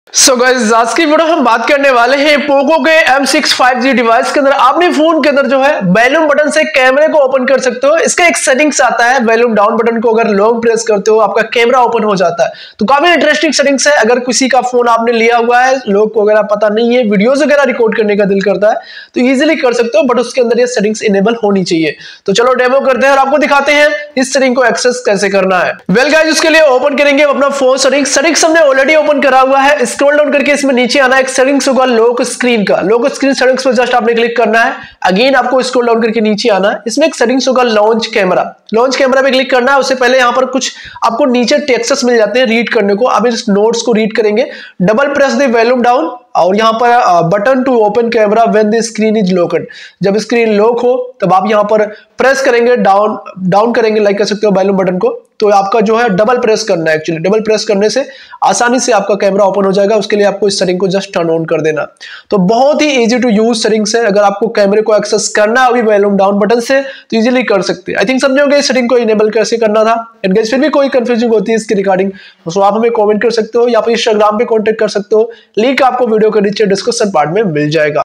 So guys, आज की video हम बात करने वाले हैं पोको के M6 5G डिवाइस के अंदर आपने फोन के अंदर जो है वॉल्यूम बटन से कैमरे को ओपन कर सकते हो। इसका एक सेटिंग्स आता है, वॉल्यूम डाउन बटन को अगर लॉन्ग प्रेस करते हो आपका कैमरा ओपन हो जाता है। तो काफी इंटरेस्टिंग सेटिंग्स है। अगर किसी का फोन आपने लिया हुआ है, लोग को वगैरह पता नहीं है, वीडियोस वगैरह रिकॉर्ड करने का दिल करता है तो इजीली कर सकते हो, बट उसके अंदर ये सेटिंग्स इनेबल होनी चाहिए। तो चलो डेमो करते हैं और आपको दिखाते हैं इस सेटिंग को एक्सेस कैसे करना है। वेल गाइस, उसके लिए ओपन करेंगे अपना फोन सेटिंग्स हमने ऑलरेडी ओपन करा हुआ है। स्क्रॉल डाउन करके इसमें नीचे आना, एक सेटिंग्स होगा लॉक स्क्रीन का। लॉक स्क्रीन सेटिंग्स पर जस्ट आपने क्लिक करना है। अगेन आपको स्क्रॉल डाउन करके नीचे आना है, इसमें एक सेटिंग्स होगा लॉन्च कैमरा। लॉन्च कैमरा पे क्लिक करना है। उससे पहले यहां पर कुछ आपको नीचे टेक्स्ट्स मिल जाते हैं रीड करने को। आप इस नोट्स को रीड करेंगे। Double press the volume down और यहां पर button to open camera when the screen is locked. जब स्क्रीन लॉक हो तब आप यहां पर प्रेस करेंगे, डाउन करेंगे, लाइक कर सकते हो वॉल्यूम बटन को। तो आपका जो है डबल प्रेस करना है। एक्चुअली डबल प्रेस करने से आसानी से आपका कैमरा ओपन हो जाएगा। उसके लिए आपको इस सेटिंग को जस्ट टर्न ऑन कर देना। तो बहुत ही इजी टू यूज सेटिंग्स है। अगर आपको कैमरे को एक्सेस करना है अभी वॉल्यूम डाउन बटन से तो इजीली कर सकते हैं। आई थिंक समझोगे इस सेटिंग को इनेबल कैसे करना था। एंड गाइस, फिर भी कोई कंफ्यूजिंग होती है इसके रिगार्डिंग तो आप हमें कमेंट कर सकते हो या फिर इंस्टाग्राम पे कांटेक्ट कर सकते हो। लिंक आपको वीडियो के नीचे डिस्क्रिप्शन पार्ट में मिल जाएगा।